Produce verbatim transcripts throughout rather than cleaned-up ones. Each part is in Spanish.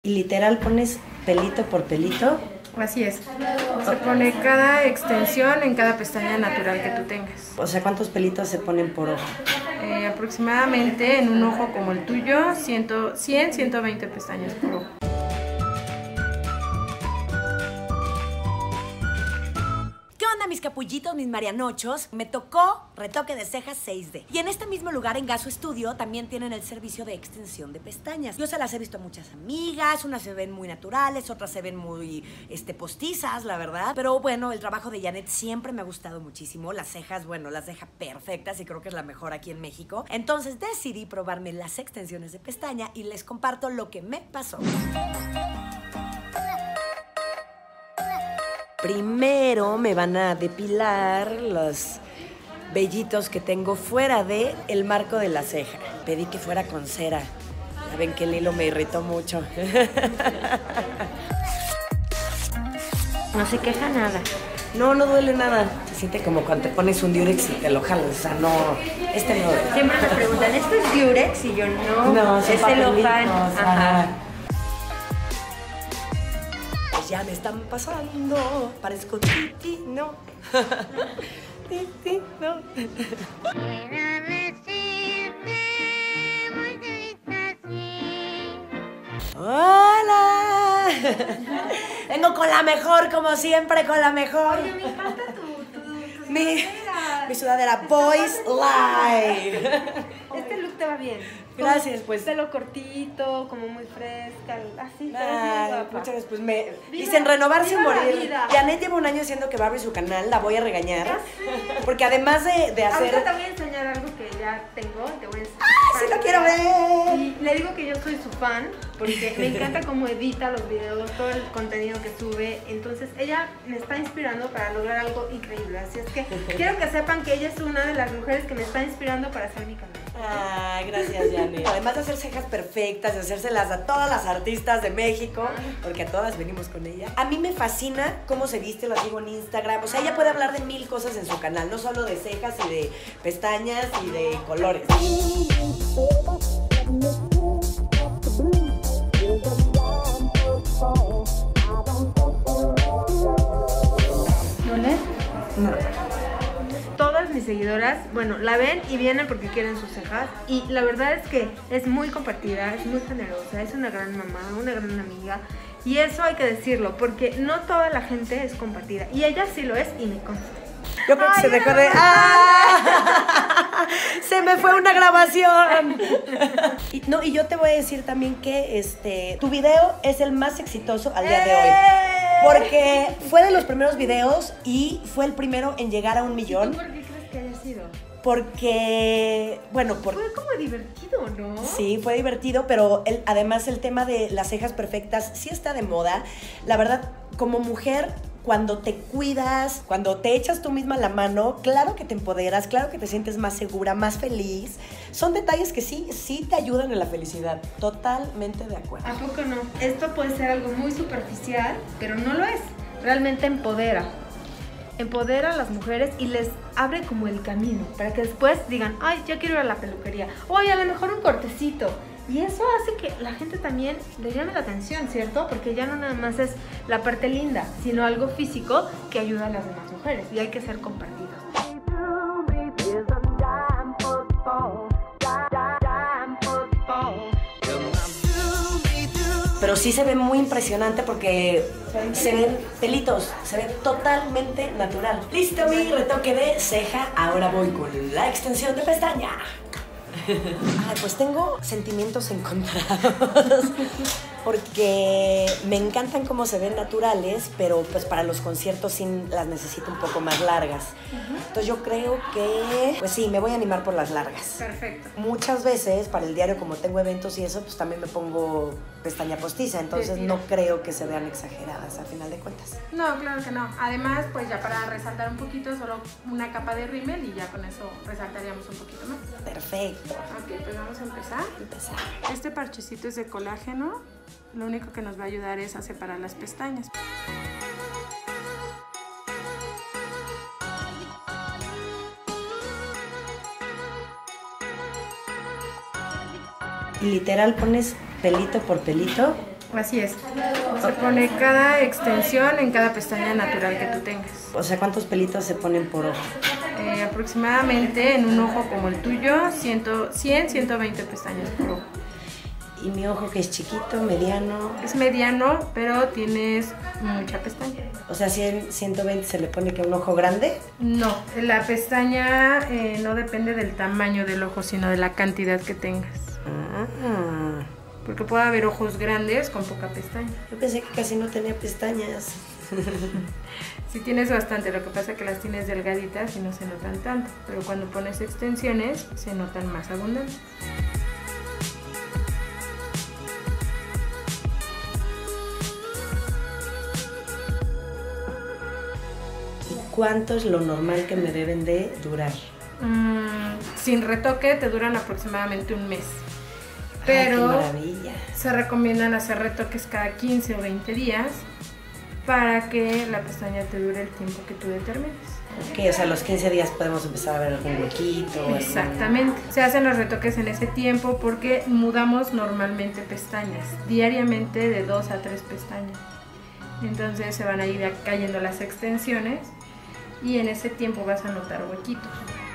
Y literal pones pelito por pelito. Así es. Se pone cada extensión en cada pestaña natural que tú tengas. O sea, ¿cuántos pelitos se ponen por ojo? Eh, aproximadamente en un ojo como el tuyo, cien, ciento veinte pestañas por ojo. Mis capullitos, mis marianochos, me tocó retoque de cejas seis D. Y en este mismo lugar, en Gaso Studio, también tienen el servicio de extensión de pestañas. Yo se las he visto a muchas amigas, unas se ven muy naturales, otras se ven muy este, postizas, la verdad. Pero bueno, el trabajo de Janet siempre me ha gustado muchísimo. Las cejas, bueno, las deja perfectas y creo que es la mejor aquí en México. Entonces decidí probarme las extensiones de pestaña y les comparto lo que me pasó. Primero me van a depilar los vellitos que tengo fuera de el marco de la ceja. Pedí que fuera con cera. Ya ven que el hilo me irritó mucho. No se queja nada. No, no duele nada. Se siente como cuando te pones un diurex y te lo jalas. O sea, no, este no. Siempre me preguntan, ¿esto es diurex? Y yo no, no es celofán. Ajá. Ya me están pasando, parezco Titi, no. Titi, no. ¡Hola! Vengo con la mejor, como siempre, con la mejor. Oye, me encanta tu, tu, tu mi, sudadera. mi sudadera Boys Live. Este look te va bien. Gracias, pues. Pelo cortito, como muy fresca, así. Ay, muchas gracias, pues me Viva, dicen renovar sin viva la morir. vida. Janet lleva un año diciendo que va a abrir su canal, la voy a regañar. Porque además de, de hacer... Ahorita te voy a enseñar algo que ya tengo, te voy a enseñar. ¡Ay, sí lo quiero ver! Y le digo que yo soy su fan, porque me encanta cómo edita los videos, todo el contenido que sube. Entonces ella me está inspirando para lograr algo increíble. Así es que quiero que sepan que ella es una de las mujeres que me está inspirando para hacer mi canal. Ay, gracias, Janet. Además de hacer cejas perfectas, de hacérselas a todas las artistas de México, porque a todas venimos con ella. A mí me fascina cómo se viste, la sigo en Instagram. O sea, ella puede hablar de mil cosas en su canal, no solo de cejas y de pestañas y de colores. ¿No le? No. Todas mis seguidoras, bueno, la ven y vienen porque quieren sus cejas. Y la verdad es que es muy compartida, es muy generosa, es una gran mamá, una gran amiga. Y eso hay que decirlo, porque no toda la gente es compartida. Y ella sí lo es y me consta. Yo creo que Ay, se dejó de... ¡Ah! ¡Se me fue una grabación! Y, no, y yo te voy a decir también que este, tu video es el más exitoso al día de hoy. Porque fue de los primeros videos y fue el primero en llegar a un millón. ¿Y tú por qué crees que haya sido? Porque, bueno, por... Fue como divertido, ¿no? Sí, fue divertido, pero el, además el tema de las cejas perfectas sí está de moda. La verdad, como mujer, cuando te cuidas, cuando te echas tú misma la mano, claro que te empoderas, claro que te sientes más segura, más feliz. Son detalles que sí, sí te ayudan en la felicidad. Totalmente de acuerdo. ¿A poco no? Esto puede ser algo muy superficial, pero no lo es. Realmente empodera. Empodera a las mujeres y les abre como el camino para que después digan, ay, ya quiero ir a la peluquería. O ay, a lo mejor un cortecito. Y eso hace que la gente también le llame la atención, ¿cierto? Porque ya no nada más es la parte linda, sino algo físico que ayuda a las demás mujeres y hay que ser compartidos. Pero sí se ve muy impresionante porque se ven pelitos, se ve totalmente natural. Listo mi retoque de ceja, ahora voy con la extensión de pestaña. Ay, pues tengo sentimientos encontrados porque me encantan cómo se ven naturales, pero pues para los conciertos sí las necesito un poco más largas. Entonces yo creo que, pues sí, me voy a animar por las largas. Perfecto. Muchas veces para el diario, como tengo eventos y eso, pues también me pongo pestaña postiza, entonces no creo que se vean exageradas a final de cuentas. No, claro que no. Además, pues ya para resaltar un poquito, solo una capa de rímel y ya con eso resaltaríamos un poquito más. Perfecto. Ok, pues vamos a empezar. Empezar. Este parchecito es de colágeno. Lo único que nos va a ayudar es a separar las pestañas. Y literal pones pelito por pelito. Así es. Se pone cada extensión en cada pestaña natural que tú tengas. O sea, ¿cuántos pelitos se ponen por ojo? Eh, aproximadamente en un ojo como el tuyo, cien, ciento veinte pestañas por ojo. Y mi ojo, que es chiquito, mediano. Es mediano, pero tienes mucha pestaña. O sea, cien, ciento veinte se le pone que un ojo grande. No, la pestaña eh, no depende del tamaño del ojo, sino de la cantidad que tengas. Ah. Porque puede haber ojos grandes con poca pestaña. Yo pensé que casi no tenía pestañas. Sí tienes bastante, lo que pasa es que las tienes delgaditas y no se notan tanto. Pero cuando pones extensiones, se notan más abundantes. ¿Cuánto es lo normal que me deben de durar? Mm, sin retoque te duran aproximadamente un mes. Pero Ay, qué maravilla. Se recomiendan hacer retoques cada quince o veinte días para que la pestaña te dure el tiempo que tú determines. Ok, o sea, a los quince días podemos empezar a ver algún huequito. Exactamente. Algún... Se hacen los retoques en ese tiempo porque mudamos normalmente pestañas, diariamente de dos a tres pestañas. Entonces se van a ir cayendo las extensiones y en ese tiempo vas a notar huequitos.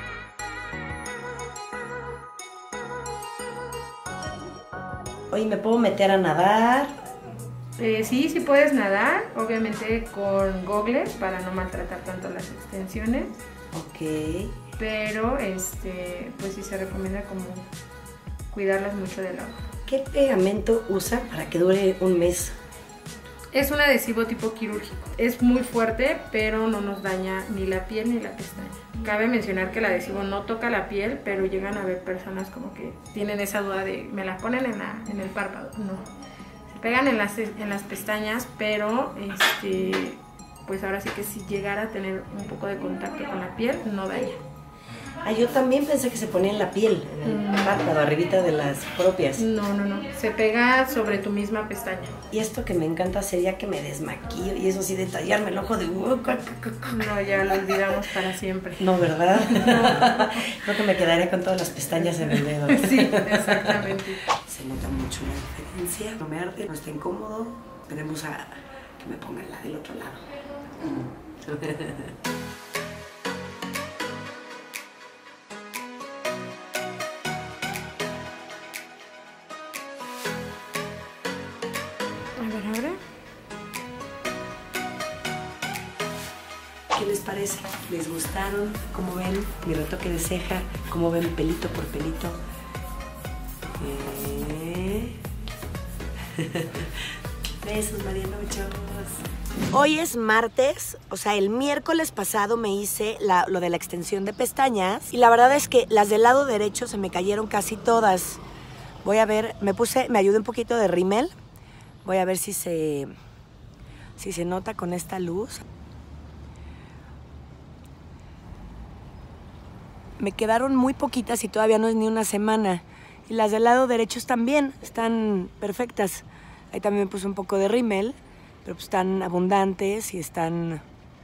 Oye, ¿me puedo meter a nadar? Eh, sí, sí puedes nadar, obviamente con gogles para no maltratar tanto las extensiones. Ok. Pero este, pues sí se recomienda como cuidarlas mucho del agua. ¿Qué pegamento usa para que dure un mes? Es un adhesivo tipo quirúrgico. Es muy fuerte, pero no nos daña ni la piel ni la pestaña. Cabe mencionar que el adhesivo no toca la piel, pero llegan a ver personas como que tienen esa duda de ¿me la ponen en, la, en el párpado? No. Se pegan en las, en las pestañas, pero este, pues ahora sí que si llegara a tener un poco de contacto con la piel, no daña. Ah, yo también pensé que se ponía en la piel, en el párpado, arribita de las propias. No, no, no. Se pega sobre tu misma pestaña. Y esto que me encanta sería que me desmaquillo y eso sí, detallarme el ojo de... No, ya lo olvidamos para siempre. No, ¿verdad? No. Creo que me quedaría con todas las pestañas en el dedo. Sí, exactamente. Se nota mucho la diferencia. No me arde, no está incómodo. Esperemos a que me pongan la del otro lado. ¿Qué les parece? ¿Les gustaron? ¿Cómo ven mi retoque de ceja? ¿Cómo ven pelito por pelito? Eh... Besos, Marianochos. Hoy es martes, o sea, el miércoles pasado me hice la, lo de la extensión de pestañas y la verdad es que las del lado derecho se me cayeron casi todas. Voy a ver, me puse, me ayudé un poquito de rímel. Voy a ver si se, si se nota con esta luz. Me quedaron muy poquitas y todavía no es ni una semana. Y las del lado derecho están bien, están perfectas. Ahí también me puse un poco de rímel, pero pues están abundantes y están...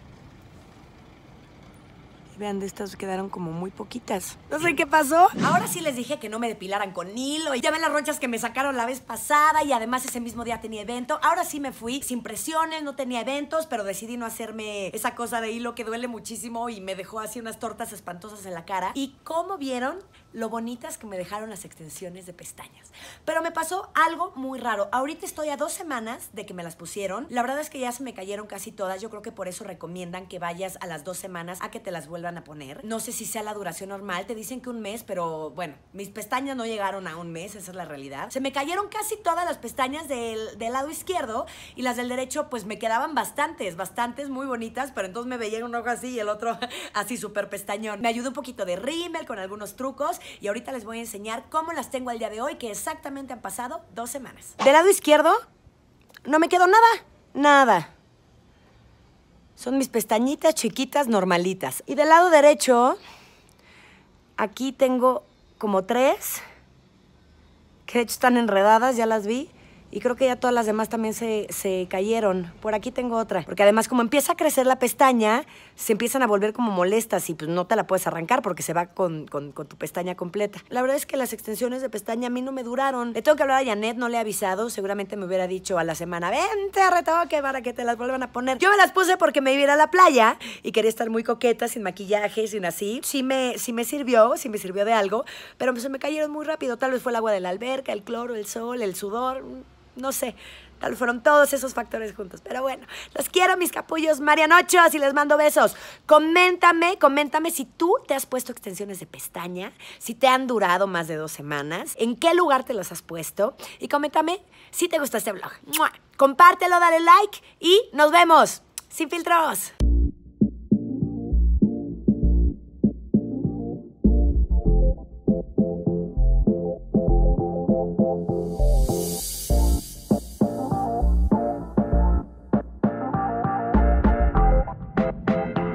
Vean, de estas quedaron como muy poquitas. No sé qué pasó. Ahora sí les dije que no me depilaran con hilo. Y ya ven las ronchas que me sacaron la vez pasada. Y además ese mismo día tenía evento. Ahora sí me fui sin presiones, no tenía eventos. Pero decidí no hacerme esa cosa de hilo que duele muchísimo. Y me dejó así unas tortas espantosas en la cara. Y como vieron lo bonitas que me dejaron las extensiones de pestañas. Pero me pasó algo muy raro. Ahorita estoy a dos semanas de que me las pusieron. La verdad es que ya se me cayeron casi todas. Yo creo que por eso recomiendan que vayas a las dos semanas a que te las vuelvan a poner. No sé si sea la duración normal, te dicen que un mes, pero bueno, mis pestañas no llegaron a un mes, esa es la realidad. Se me cayeron casi todas las pestañas del, del lado izquierdo y las del derecho pues me quedaban bastantes, bastantes muy bonitas, pero entonces me veía un ojo así y el otro así súper pestañón. Me ayudó un poquito de rímel con algunos trucos y ahorita les voy a enseñar cómo las tengo al día de hoy, que exactamente han pasado dos semanas. Del lado izquierdo no me quedó nada, nada. Son mis pestañitas chiquitas normalitas. Y del lado derecho, aquí tengo como tres, que de hecho están enredadas, ya las vi. Y creo que ya todas las demás también se, se cayeron. Por aquí tengo otra. Porque además, como empieza a crecer la pestaña, se empiezan a volver como molestas y pues no te la puedes arrancar porque se va con, con, con tu pestaña completa. La verdad es que las extensiones de pestaña a mí no me duraron. Le tengo que hablar a Janet, no le he avisado. Seguramente me hubiera dicho a la semana, vente a Retoque para que te las vuelvan a poner. Yo me las puse porque me iba a ir a la playa y quería estar muy coqueta, sin maquillaje, sin así. Sí me, sí me sirvió, sí me sirvió de algo, pero pues se me cayeron muy rápido. Tal vez fue el agua de la alberca, el cloro, el sol, el sudor... No sé, tal vez fueron todos esos factores juntos. Pero bueno, los quiero, mis capullos marianochos, y les mando besos. Coméntame, coméntame si tú te has puesto extensiones de pestaña, si te han durado más de dos semanas, en qué lugar te los has puesto. Y coméntame si te gustó este vlog. ¡Mua! Compártelo, dale like y nos vemos. Sin filtros.